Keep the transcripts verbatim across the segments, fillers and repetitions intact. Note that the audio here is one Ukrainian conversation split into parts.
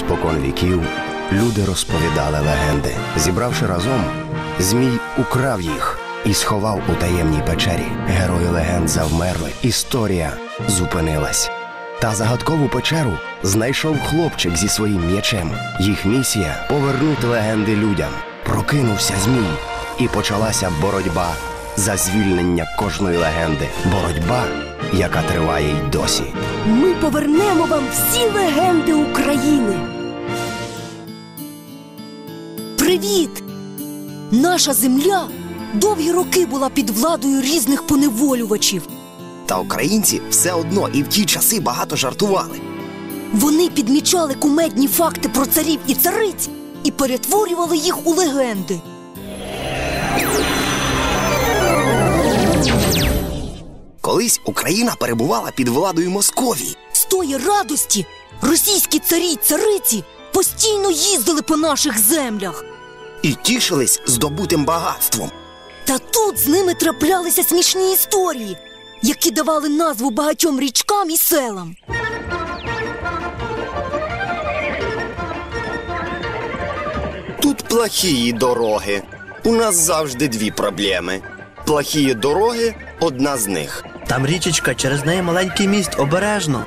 Спокон віків люди розповідали легенди. Зібравши разом, Змій украв їх і сховав у таємній печері. Герої легенд завмерли, історія зупинилась. Та загадкову печеру знайшов хлопчик зі своїм м'ячем. Їх місія – повернути легенди людям. Прокинувся Змій, і почалася боротьба за звільнення кожної легенди. Боротьба, яка триває й досі. Ми повернемо вам всі легенди України. Привіт! Наша земля довгі роки була під владою різних поневолювачів. Та українці все одно і в ті часи багато жартували. Вони підмічали кумедні факти про царів і цариць і перетворювали їх у легенди. Колись Україна перебувала під владою Московії. З тої радості російські царі й цариці постійно їздили по наших землях. І тішились здобутим багатством. Та тут з ними траплялися смішні історії, які давали назву багатьом річкам і селам. Тут плохії дороги. У нас завжди дві проблеми. Плохії дороги – одна з них. Там річечка, через неї маленький міст, обережно.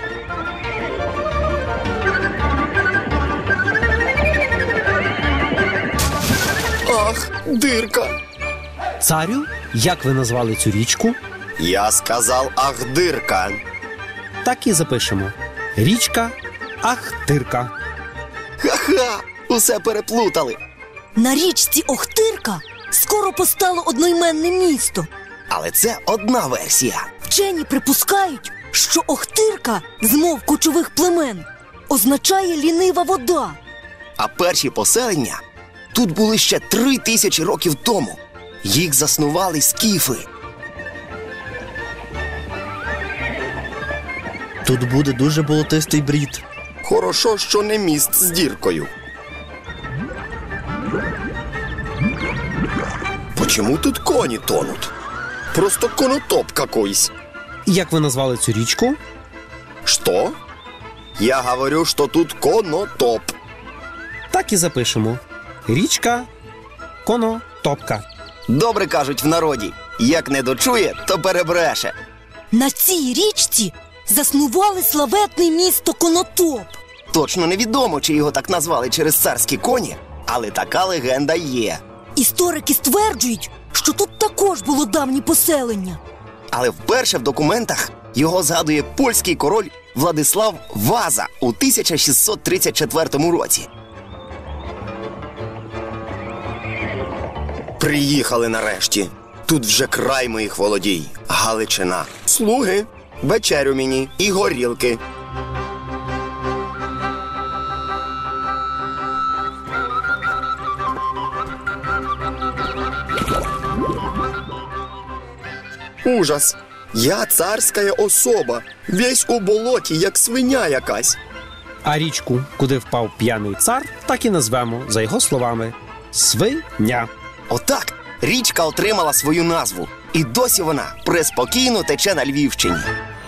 Ах, дирка! Царю, як ви назвали цю річку? Я сказав ах, дирка. Так і запишемо. Річка Ахтирка. Ха-ха! Усе переплутали. На річці Охтирка скоро постало одноіменне місто. Але це одна версія. Вчені припускають, що Охтирка з мов кочових племен означає лінива вода. А перші поселення тут були ще три тисячі років тому. Їх заснували скіфи. Тут буде дуже болотистий брід. Хорошо, що не міст з діркою. Почему тут коні тонуть? Просто конотоп какой-то. Як ви назвали цю річку? Что? Я говорю, что тут конотоп. Так і запишемо. Річка Конотопка. Добре кажуть в народі. Як не дочує, то перебреше. На цій річці заснували славетне місто Конотоп. Точно невідомо, чи його так назвали через царські коні, але така легенда є. Історики стверджують, що тут також було давнє поселення. Але вперше в документах його згадує польський король Владислав Ваза у тисяча шістсот тридцять четвертому році. Приїхали нарешті. Тут вже край моїх володій. Галичина. Слуги, вечерю мені і горілки. Ужас. Я царська особа. Весь у болоті, як свиня якась. А річку, куди впав п'яний цар, так і назвемо, за його словами, Свиня. Отак річка отримала свою назву. І досі вона преспокійно тече на Львівщині.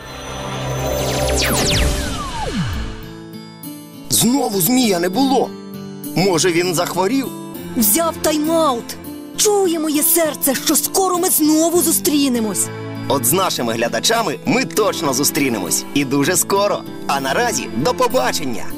Знову Змія не було. Може, він захворів? Взяв тайм-аут. Чує моє серце, що скоро ми знову зустрінемось. От з нашими глядачами ми точно зустрінемось. І дуже скоро. А наразі до побачення!